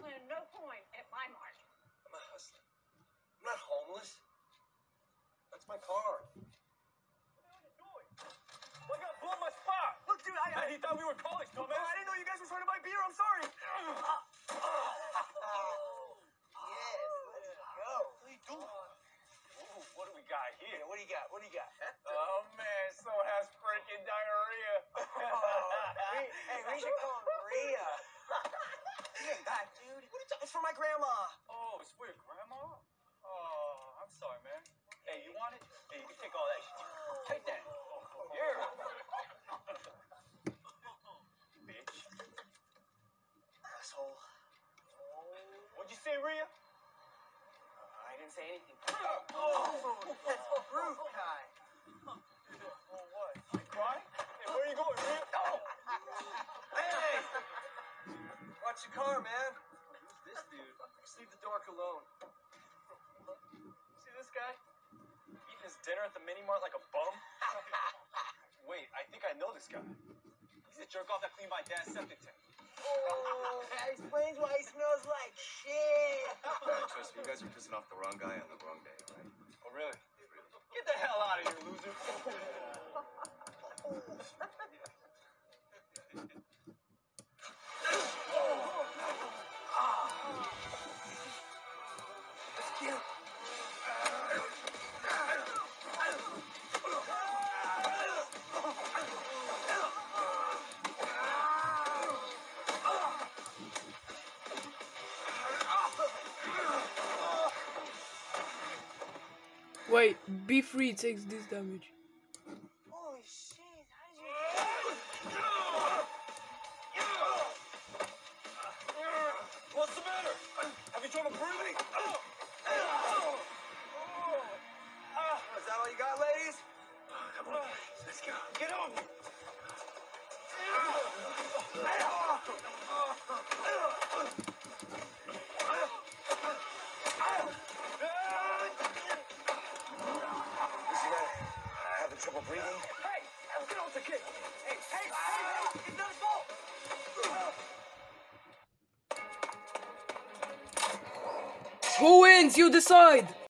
hustling no coin at my mark. I'm not hustling. I'm not homeless. That's my car. What are you doing? Well, I got blown my spot. Look, dude, he thought we were college, dumbass. I didn't know you guys were trying to buy beer. I'm sorry. Yes, let's go. What are you doing? Ooh, what do we got here? What do you got? What do you got? Oh, man, so has freaking diarrhea. Hey, we should call him Rhea. God, dude. What are you talking? It's for my grandma. Oh, it's for your grandma? Oh, I'm sorry, man. Hey, you want it? Hey, you can take all that shit. Take that. Here. Bitch. Asshole. What'd you say, Rhea? I didn't say anything. That's Brucks guy. Oh, what? You crying? Hey, where are you going, Rhea? Hey! Watch your car, man. Who's this dude? Just leave the dork alone. See this guy? Eating his dinner at the mini mart like a bum? Wait, I think I know this guy. He's the jerk off that cleaned my dad's septic tank. Oh, that explains why he smells like shit. Trust me, you guys are pissing off the wrong guy on the wrong day, right? Oh, really? Get the hell out of here, loser. Let's get him. Wait, B3 takes this damage. Holy shit, how did you... What's the matter? Have you trouble breathing? Is that all you got, ladies? Come on, let's go. Get on! Having trouble breathing? Hey! Get off the kid! Hey! It's not his fault! Who wins? You decide!